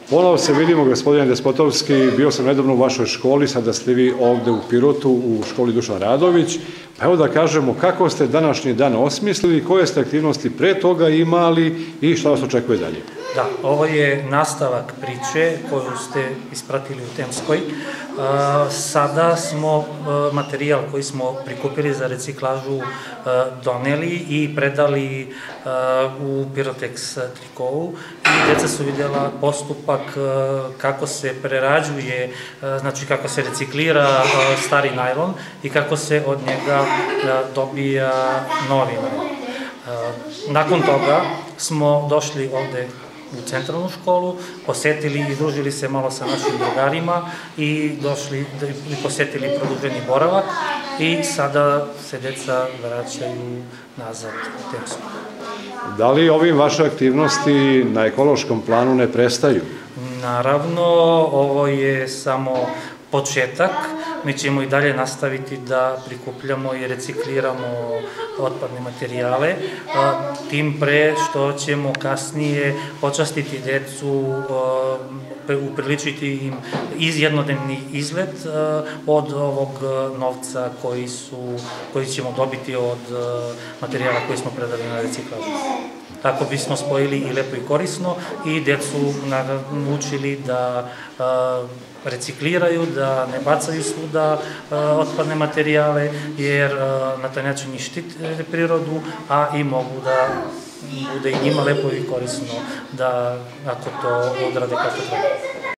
Ponovo se vidimo, gospodine Despotovski, bio sam nedavno u vašoj školi, sada ste vi ovde u Pirotu, u školi Dušan Radović. Pa evo da kažemo, kako ste današnji dan osmislili, koje ste aktivnosti pre toga imali i šta vas očekuje dalje? Da, ovo je nastavak priče koju ste ispratili u Temskoj. Sada smo materijal koji smo prikupili za reciklažu doneli i predali u Pirotex trikovu i deca su vidjela postupak kako se prerađuje, znači kako se reciklira stari najlon i kako se od njega dobija novi najlon. Nakon toga smo došli ovde u centralnu školu, posetili i družili se malo sa našim drugarima i došli i posetili produženi boravak i sada se deca vraćaju nazad u Temsku. Da li ovim vaše aktivnosti na ekološkom planu ne prestaju? Naravno, ovo je samo početak. Mi ćemo i dalje nastaviti da prikupljamo i recikliramo otpadne materijale, tim pre što ćemo kasnije počastiti decu, upriličiti im jednodnevni izlet od ovog novca koji ćemo dobiti od materijala koji smo predali na reciklažu. Tako bismo spojili i lepo i korisno i decu naučili da recikliraju, da ne bacaju svuda otpadne materijale, jer na taj način i štite prirodu, a i mogu da bude i njima lepo i korisno da ako to odrade kako treba.